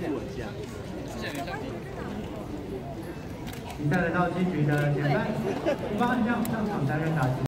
比赛来到七局的前半，5番将上场担任打击。